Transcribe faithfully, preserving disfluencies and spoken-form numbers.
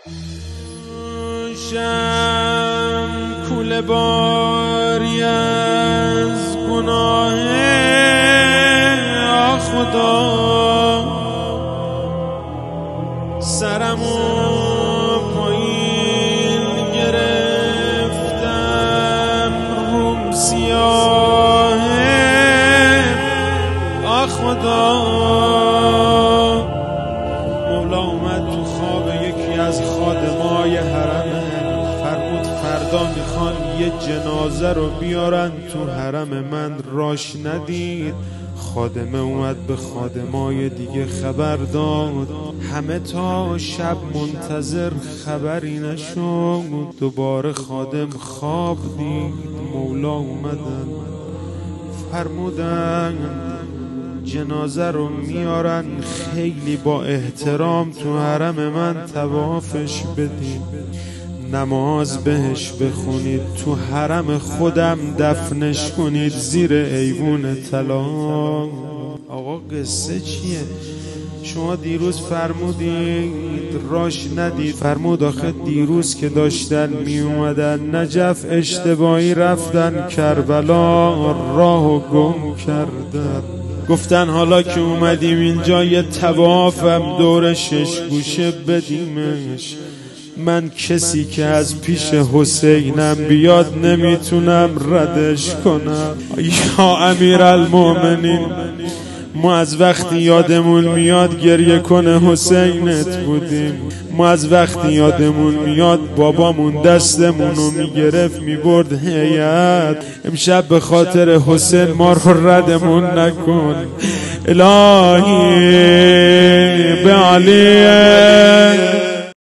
شم کوله باری از گناه خدا، سرمو پایین گرفتم روم سیاه خدا. مولا اومد تو خواب یکی از خادمای حرم، فرمود فردا میخوان یه جنازه رو بیارن تو حرم من، راش ندید. خادمه اومد به خادمای دیگه خبر داد، همه تا شب منتظر خبری نشد. دوباره خادم خواب دید، مولا اومدن فرمودن جنازه رو میارن، خیلی با احترام تو حرم من طوافش بدید، نماز بهش بخونید، تو حرم خودم دفنش کنید زیر ایوون طلا. آقا قصه چیه؟ شما دیروز فرمودید راش ندید. فرمود آخه دیروز که داشتن می اومدن نجف اشتباهی رفتن کربلا، راهو گم کردن. گفتن حالا که اومدیم اینجا یه طوافم دور شش گوشه بدیمش. من کسی که از پیش حسینم بیاد نمیتونم ردش کنم. یا امیرالمومنین، ما از وقتی یادمون میاد گریه کنه حسینت بودیم. ما از وقتی یادمون میاد بابامون دستمونو میگرفت میبرد هیئت. امشب به خاطر حسین ما رو ردمون نکن الهی، به علی